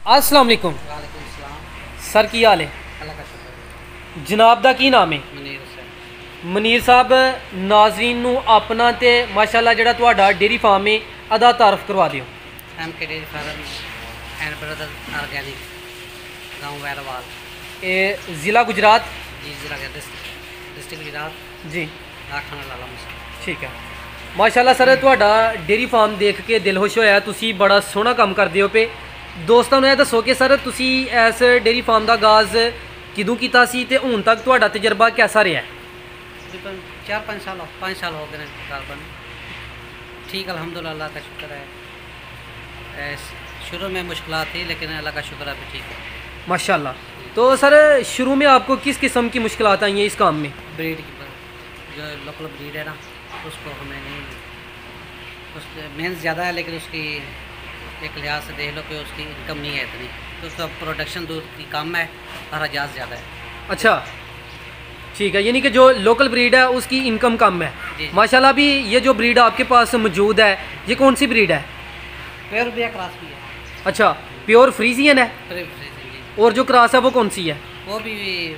अस्सलाम वालेकुम सर, की हाल है? जनाब दा की नाम है? मनीर साहब, नाज़रीन नू अपना ते माशाअल्लाह जेहड़ा तुहाडा डेयरी फार्म है अदा तारफ करवा दिओ। MK dairy farm and brother organic, गाँव वैरवाल, ये ज़िला गुजरात जी, जिला डिस्ट्रिक्ट गुजरात जी, थाना लाला मुसा। ठीक है। माशाअल्लाह सर, तुहाडा डेयरी फार्म देख के दिल खुश होया। तुसी बड़ा सोहना काम करदे हो पे। दोस्तों ने दसो कि सर तुसी इस डेयरी फार्म का आगाज़ किदों कीता सी ते हुण तक तुहाडा तजर्बा कैसा रहा है? तकरीबन 4-5 साल हो गए तकरीबन। ठीक, अल्हम्दुलिल्लाह का शुक्र है। शुरू में मुश्किल थी लेकिन अल्लाह का शुक्र है ठीक है माशाअल्लाह। तो सर शुरू में आपको किस किस्म की मुश्किलात आई हैं इस काम में? ब्रीड की, जो लोकल ब्रीड है ना, उसको हमें नहीं, उस मेहनत ज़्यादा है लेकिन उसकी एक लिहाज से देख लो कि उसकी इनकम नहीं है इतनी, तो उसका प्रोडक्शन दूध की कम है और अजाज ज़्यादा है। अच्छा, ठीक है। यानी कि जो लोकल ब्रीड है उसकी इनकम कम है। माशाल्लाह। भी ये जो ब्रीड आपके पास मौजूद है, ये कौन सी ब्रीड है? प्योर बिया क्रॉस भी है। अच्छा, प्योर फ्रीजियन है। और जो क्रॉस है वो कौन सी है? वो भी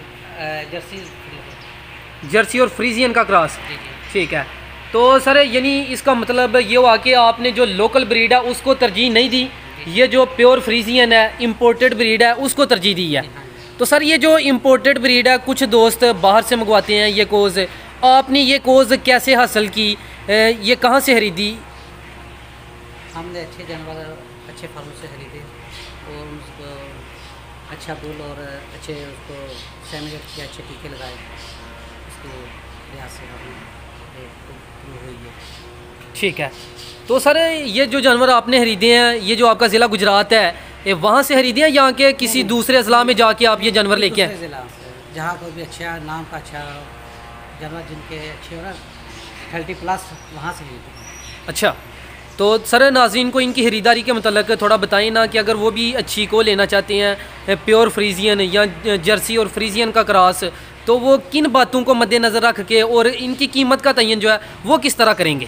जर्सी और फ्रीजियन का क्रॉस। जी। ठीक है। तो सर यानी इसका मतलब ये हुआ कि आपने जो लोकल ब्रीड है उसको तरजीह नहीं दी, ये जो प्योर फ्रीजियन है इम्पोर्टेड ब्रीड है उसको तरजीह दी है। तो सर ये जो इम्पोर्टेड ब्रीड है, कुछ दोस्त बाहर से मंगवाते हैं ये कोज़, आपने ये कोज़ कैसे हासिल की, ये कहाँ से खरीदी? हमने अच्छे जानवर अच्छे फार्म से खरीदे और उसको अच्छा बुल और अच्छे उसको सेमिनेट किए, अच्छे टीके लगाए, उसको लिहाज से हुई है। ठीक है। तो सर ये जो जानवर आपने खरीदे हैं, ये जो आपका ज़िला गुजरात है, ये वहाँ से खरीदे हैं या कि किसी दूसरे अजला में जाके आप ये जानवर लेके आए? ज़िला से, जहाँ कोई भी अच्छा नाम का अच्छा जानवर जिनके अच्छे हो ना 30+, वहाँ से खरीदे। अच्छा। तो सर नाज़रीन को इनकी ख़रीदारी के मतलब थोड़ा बताएं ना कि अगर वो भी अच्छी को लेना चाहते हैं, प्योर फ्रीजियन या जर्सी और फ्रीजियन का क्रॉस, तो वो किन बातों को मद्देनज़र रख के और इनकी कीमत का तयन जो है वो किस तरह करेंगे?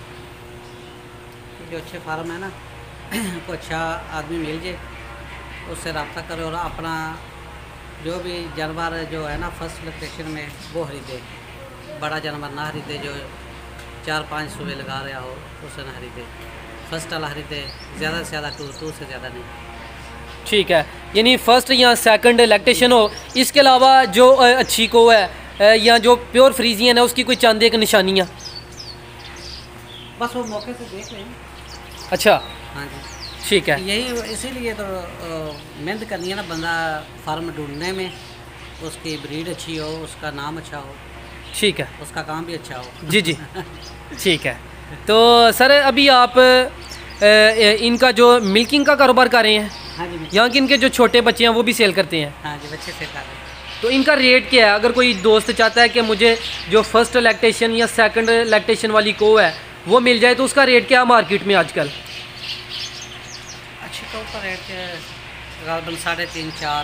जो अच्छे फार्म है ना, को अच्छा आदमी मिल जाए, उससे रब्ता करे और अपना जो भी जानवर जो है ना फर्स्ट लोकेशन में वो खरीदे। बड़ा जानवर ना खरीदे जो 4-5 सुबह लगा रहा हो, उसे ना खरीदे। फर्स्ट वाला खरीदे, ज़्यादा से ज़्यादा टू से ज़्यादा नहीं। ठीक है। यानी फर्स्ट या सेकंड लैक्टेशन हो, इसके अलावा जो अच्छी को है या जो प्योर फ्रीजियन है उसकी कोई चंद एक निशानियाँ? बस वो मौके से देख लें। अच्छा, हाँ जी, ठीक है। यही इसीलिए तो मेहनत करनी है ना बंदा फार्म ढूंढने में, उसकी ब्रीड अच्छी हो, उसका नाम अच्छा हो, ठीक है, उसका काम भी अच्छा हो। जी जी, ठीक है। तो सर अभी आप इनका जो मिल्किंग का कारोबार कर रहे हैं? हाँ जी। यहाँ के इनके जो छोटे बच्चे हैं वो भी सेल करते हैं? हाँ जी, बच्चे सेल कर रहे हैं। तो इनका रेट क्या है? अगर कोई दोस्त चाहता है कि मुझे जो फर्स्ट लैक्टेशन या सेकंड लैक्टेशन वाली को है वो मिल जाए, तो उसका रेट क्या है मार्केट में आजकल? अच्छी कौ का रेट तकरीबन 3.5-4।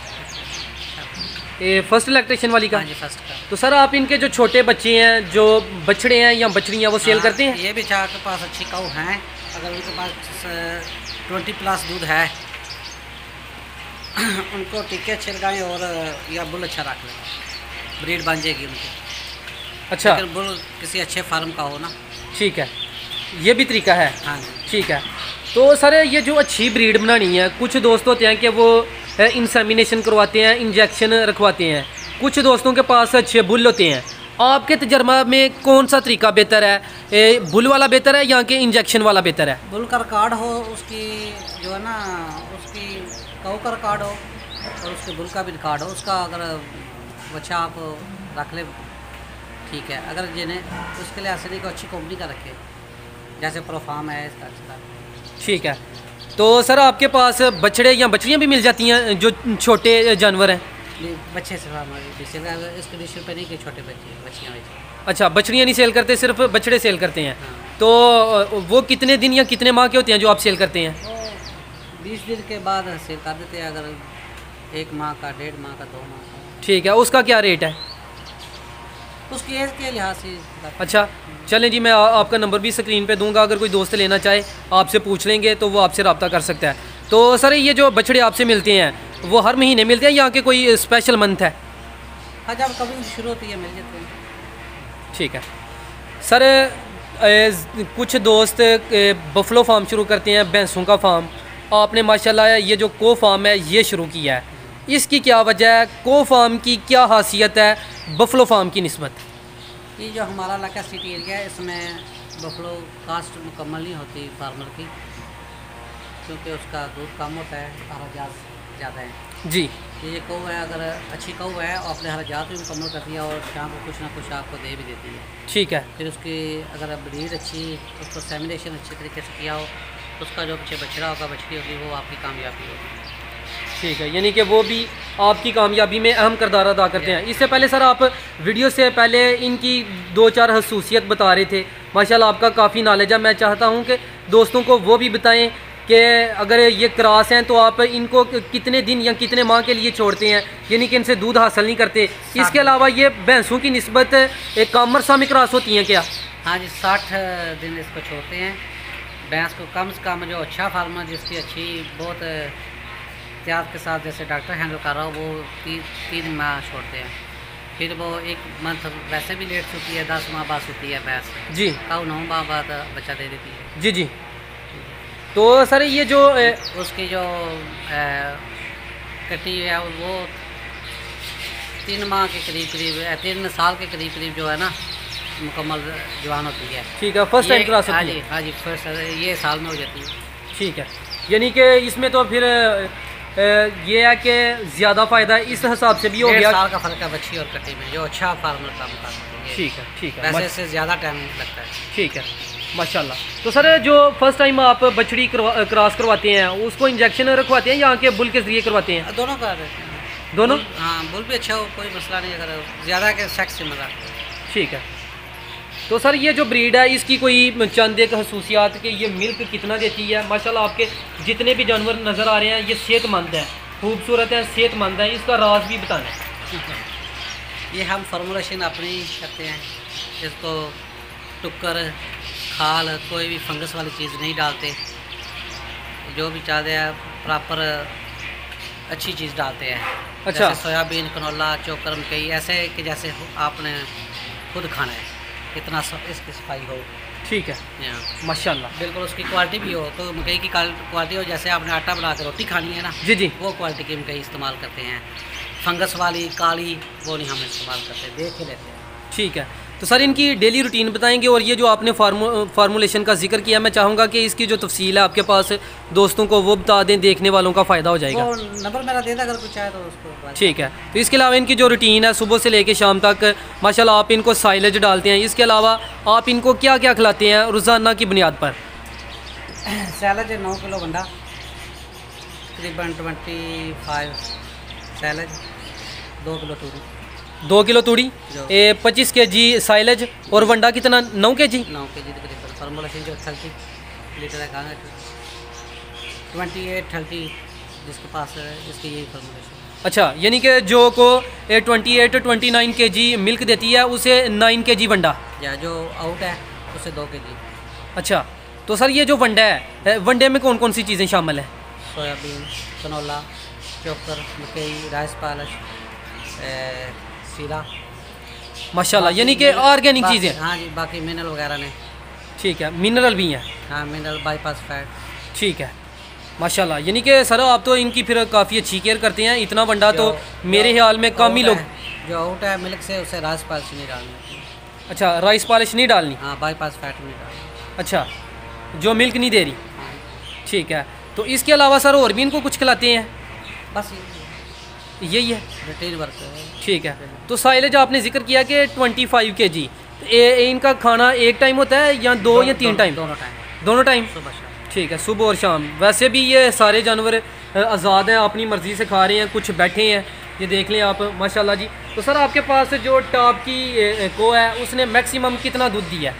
ये फर्स्ट लैक्टेशन वाली का? हाँ जी, फर्स्ट का। तो सर आप इनके जो छोटे बच्चे हैं, जो बछड़े हैं या बछड़ियाँ, वो सेल करते हैं? ये भी चाह के पास अच्छी कौ हैं, अगर उनके पास 20+ दूध है उनको टीके अच्छे लगाएँ और या बुल अच्छा रख लें, ब्रीड बन जाएगी उनकी। अच्छा, लेकिन बुल किसी अच्छे फार्म का हो ना। ठीक है, ये भी तरीका है। हाँ जी, ठीक है। तो सर ये जो अच्छी ब्रीड बनानी है, कुछ दोस्त होते हैं कि वो इंसेमिनेशन करवाते हैं, इंजेक्शन रखवाते हैं, कुछ दोस्तों के पास अच्छे बुल होते हैं। आपके तजर्बा में कौन सा तरीका बेहतर है, बुल वाला बेहतर है या कि इंजेक्शन वाला बेहतर है? बुल का रिकॉर्ड हो, उसकी जो है ना उसकी कौ का रिकॉर्ड हो और उसके बुल का भी रिकॉर्ड हो, उसका अगर बच्चा आप रख ले ठीक है। अगर जिन्हें उसके लिए ऐसे नहीं को अच्छी कंपनी का रखे, जैसे प्रोफार्म है इसका अच्छा। ठीक है। तो सर आपके पास बछड़े या बछड़ियाँ भी मिल जाती हैं जो छोटे जानवर हैं? बच्चे से इसके 20 रुपये नहीं कि छोटे बच्चे बच्चियाँ। अच्छा, बछड़ियाँ नहीं सेल करते, सिर्फ बछड़े सेल करते हैं। हाँ। तो वो कितने दिन या कितने माह के होते हैं जो आप सेल करते हैं? वो 20 दिन के बाद सेल कर देते हैं, अगर 1 माह का, 1.5 माह का, 2 माह का। ठीक है। उसका क्या रेट है? उसकी एज के लिहाज से। अच्छा, चलें जी, मैं आपका नंबर भी स्क्रीन पे दूंगा, अगर कोई दोस्त लेना चाहे आपसे पूछ लेंगे तो वो आपसे रब्ता कर सकता है। तो सर ये जो बछड़े आपसे मिलते हैं वो हर महीने मिलते हैं या कि कोई स्पेशल मंथ है? हाँ, जब कभी शुरू होती है मिल जाते हैं। ठीक है सर, कुछ दोस्त बफलो फार्म शुरू करते हैं, भैंसों का फार्म। आपने माशाल्लाह ये जो को फार्म है ये शुरू किया है, इसकी क्या वजह है? को फार्म की क्या खासियत है बफलो फार्म की निस्बत? ये जो हमारा इलाका सिटी एरिया है, इसमें बफलो कास्ट मुकम्मल नहीं होती फार्मर की, क्योंकि उसका दूध कम होता है, हराजात ज़्यादा है जी। ये कौ है, अगर अच्छी कौ है और अपने हराजात भी मुकम्मल करती है और शाम को कुछ ना कुछ आपको दे भी देती है। ठीक है। फिर उसकी अगर ब्रीड अच्छी, उसको सेमिनेशन अच्छे तरीके से किया हो तो उसका जो पीछे बछड़ा होगा, बछड़ी होगी, वो आपकी कामयाबी होगी। ठीक है, यानी कि वो भी आपकी कामयाबी में अहम किरदार अदा करते हैं। इससे पहले सर आप वीडियो से पहले इनकी 2-4 खसूसियत बता रहे थे, माशाल्लाह आपका काफ़ी नॉलेज है। मैं चाहता हूं कि दोस्तों को वो भी बताएं कि अगर ये क्रॉस हैं तो आप इनको कितने दिन या कितने माह के लिए छोड़ते हैं, यानी कि इनसे दूध हासिल नहीं करते। इसके अलावा ये भैंसों की निस्बत एक कामरसा में क्रॉस होती हैं क्या? हाँ जी, 60 दिन इसको छोड़ते हैं। भैंस को कम से कम जो अच्छा फार्मर जिसकी अच्छी बहुत एहतियात के साथ जैसे डॉक्टर हैंडल कर रहा हो, वो 3 माह छोड़ते हैं। फिर वो 1 मंथ वैसे भी लेट होती है, 10 माह बाद होती है भैंस जी। कब 9 माह बाद बच्चा दे देती है। जी जी। तो सर ये जो उसकी जो कटी है वो 3 माह के करीब 3 साल के करीब जो है ना मुकम्मल जवान होती है। ठीक है, फर्स्ट टाइम क्रॉस होती है। हाँ जी, फर्स्ट ये साल में हो जाती है। ठीक है, यानी कि इसमें तो फिर ये है कि ज़्यादा फ़ायदा इस हिसाब से भी हो गया। 1.5 साल का फ़र्क है बच्ची और कटी में, जो अच्छा फार्मर काम करता है। ठीक है, ठीक है, वैसे इससे ज़्यादा टाइम लगता है। ठीक है माशाल्लाह। तो सर जो फर्स्ट टाइम आप बछड़ी क्रॉस करवाते हैं उसको इंजेक्शन रखवाते हैं या के बुल के ज़रिए करवाते हैं? दोनों कर देते हैं। दोनों? हाँ, बुल भी अच्छा हो, कोई मसला नहीं, अगर ज़्यादा के सेक्स से मजा। ठीक है। तो सर ये जो ब्रीड है इसकी कोई चंद एक खसूसियात कि ये मिल्क कितना देती है? माशाल्लाह आपके जितने भी जानवर नज़र आ रहे हैं ये सेहतमंद है, खूबसूरत है, सेहतमंद है। इसका राज भी बताना है। ये हम फार्मूलेशन अपनी करते हैं, इसको टुक्कर, खाल, कोई भी फंगस वाली चीज़ नहीं डालते, जो भी चाहते हैं प्रॉपर अच्छी चीज़ डालते हैं। अच्छा। जैसे सोयाबीन, कनोला, चोकर, मकई, ऐसे कि जैसे आपने खुद खाना है, इतना इसकी सफाई हो। ठीक है माशाल्लाह। बिल्कुल उसकी क्वालिटी भी हो, तो मकई की क्वालिटी हो, जैसे आपने आटा बना के रोटी खानी है ना, जी जी, वो क्वालिटी की मकई इस्तेमाल करते हैं। फंगस वाली काली वो नहीं हम इस्तेमाल करते, देख ही लेते हैं। ठीक है। तो सर इनकी डेली रूटीन बताएंगे, और ये जो आपने फार्मूलेशन का जिक्र किया, मैं चाहूँगा कि इसकी जो तफसील है आपके पास दोस्तों को वो बता दें, देखने वालों का फ़ायदा हो जाएगा। वो नंबर मेरा दे दें अगर कुछ आए तो उसको। ठीक है। तो इसके अलावा इनकी जो रूटीन है सुबह से लेकर शाम तक, माशाल्लाह आप इनको साइलेज डालते हैं, इसके अलावा आप इनको क्या क्या खिलाते हैं रोज़ाना की बुनियाद पर? सैलज 9 किलो बंडा, तकरीबन 25 सैलज, 2 किलो तूड़ी। 2 किलो तूड़ी, 25 kg साइलेज, और वंडा कितना? 9 kg? 9 kg तकरीबन। फार्मूलेशन जो 30 लीटर है, 28-30 जिसके पास है इसकी यही फार्मूलेशन। अच्छा, यानी कि जो को 28-29 kg मिल्क देती है उसे 9 kg वंडा, या जो आउट है उसे 2 kg। अच्छा। तो सर ये जो वंडा है, वंडे में कौन कौन सी चीज़ें शामिल हैं? सोयाबीन, कनोला, चोकर, मकई, राइस पालिश, सीरा, माशाल्लाह, यानी कि ऑर्गेनिक चीज़ें। हाँ जी, बाकी मिनरल वगैरह ने। ठीक है, मिनरल भी हैं। हाँ, मिनरल, बाईपास फैट। ठीक है माशाल्लाह, यानी कि सर आप तो इनकी फिर काफ़ी अच्छी केयर करते हैं। इतना वंडा तो मेरे ख्याल में कम ही लोग। जो आउट है मिल्क से, उसे राइस पालिश नहीं डालनी। अच्छा, राइस पॉलिश नहीं डालनी। हाँ, बाईपास फैट नहीं डालनी। अच्छा, जो मिल्क नहीं दे रही। हाँ। ठीक है। तो इसके अलावा सर और भी इनको कुछ खिलाते हैं? बस यही है रूटीन वर्क है। ठीक है। तो साइलेज आपने जिक्र किया कि 25 kg, इनका खाना एक टाइम होता है या 2 या 3 टाइम? दोनों टाइम। सुबह शाम। ठीक है, सुबह और शाम। वैसे भी ये सारे जानवर आज़ाद हैं, अपनी मर्ज़ी से खा रहे हैं, कुछ बैठे हैं, ये देख लें आप माशाल्लाह जी। तो सर आपके पास जो टॉप की को है उसने मैक्सिमम कितना दूध दिया?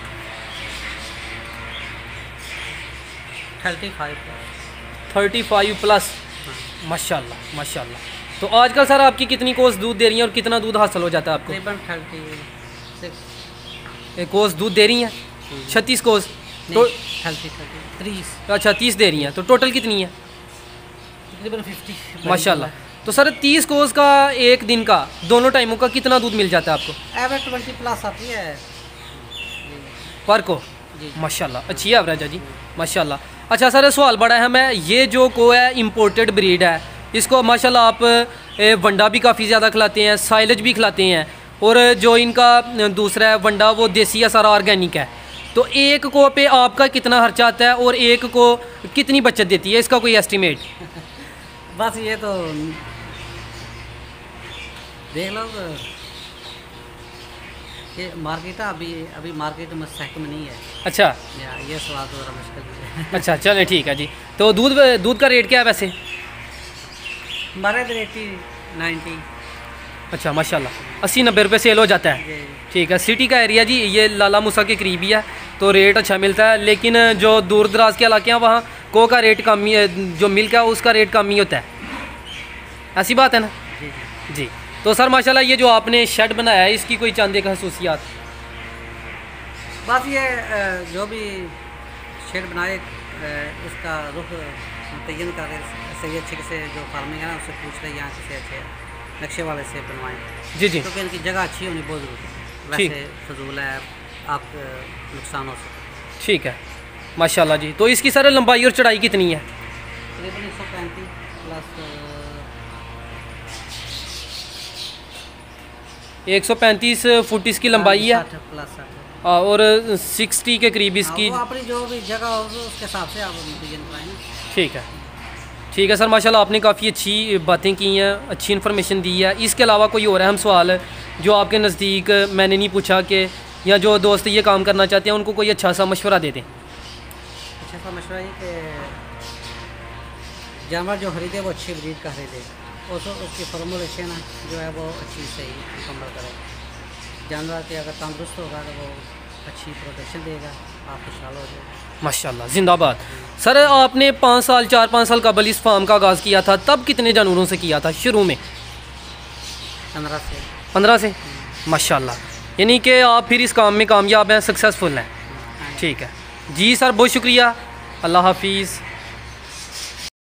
35 प्लस। माशाल्लाह माशाल्लाह। तो आजकल सर आपकी कितनी कोस दूध दे रही हैं और कितना दूध हासिल हो जाता है आपको? तकरीबन 36 कोस दूध दे रही हैं। 36 कोस तो 30 अच्छा 30 दे रही हैं। तो टोटल कितनी है? तकरीबन 50 माशाल्लाह। तो सर 30 कोस का एक दिन का दोनों टाइमों का कितना दूध मिल जाता है आपको? एवरेज 20 प्लस आती है पर को जी। माशाल्लाह, अच्छी एवरेज है जी माशाल्लाह। अच्छा सर सवाल बड़ा है मैं, ये जो को है इम्पोर्टेड ब्रीड है, इसको माशाल्लाह आप वंडा भी काफ़ी ज़्यादा खिलाते हैं, साइलेज भी खिलाते हैं, और जो इनका दूसरा है वंडा वो देसी या सारा ऑर्गेनिक है। तो एक को पे आपका कितना खर्चा आता है और एक को कितनी बचत देती है, इसका कोई एस्टिमेट? बस ये तो देख लो कि मार्केट अभी मार्केट में सहकम नहीं है। अच्छा ये सवाल तो ज़रा मुश्किल है। अच्छा चलें ठीक है जी। तो दूध का रेट क्या है वैसे? हमारे 80-90। अच्छा माशाल्लाह 80-90 रुपये सेल हो जाता है। जी। ठीक है, सिटी का एरिया जी, ये लाला मूसा के करीब ही है, तो रेट अच्छा मिलता है। लेकिन जो दूर दराज के इलाके हैं वहाँ को का रेट कम ही है, जो मिल्क है उसका रेट कम ही होता है। ऐसी बात है ना जी जी। तो सर माशाल्लाह ये जो आपने शेड बनाया है, इसकी कोई चांदे का खसूसियात? बस ये जो भी शेड बनाए उसका रुख मुतय्यन करे, सही अच्छे से जो फार्मिंग है ना उससे पूछ रहे यहाँ किसी अच्छे नक्शे वाले से बनवाएं। जी जी। क्योंकि इनकी जगह अच्छी होनी बहुत ज़रूरी है, ठीक। वैसे फजूल है आप नुकसान हो सकता। ठीक है माशाल्लाह जी। तो इसकी सर लंबाई और चौड़ाई कितनी है? तकरीबन 135 प्लस 135 फुट इसकी लंबाई है, 60 प्लस 60। और 60 के करीब इसकी। वो अपनी जो भी जगह होगी उसके हिसाब से आप डिजाइन कराएंगे। ठीक है ठीक है सर माशाल्लाह, आपने काफ़ी अच्छी बातें की हैं, अच्छी इन्फॉर्मेशन दी है। इसके अलावा कोई और अहम सवाल जो आपके नज़दीक मैंने नहीं पूछा कि, या जो दोस्त ये काम करना चाहते हैं उनको कोई अच्छा सा मशवरा दे दें? अच्छा सा मशवरा ये कि जानवर जो खरीदे वो अच्छी ब्रीड का खरीदे, उसकी फॉर्मुलेशन जो है वो अच्छी सही मुकम्मल करे। जानवर के अगर तंदुरुस्त होगा तो वो अच्छी प्रोटेक्शन देगा, आप खुशहाल हो जाए। माशाल्लाह जिंदाबाद। सर आपने 4-5 साल कबल इस फार्म का आगाज़ किया था, तब कितने जानवरों से किया था शुरू में? 15 से। माशाल्लाह, यानी कि आप फिर इस काम में कामयाब हैं, सक्सेसफुल हैं। ठीक है जी सर, बहुत शुक्रिया, अल्लाह हाफिज़।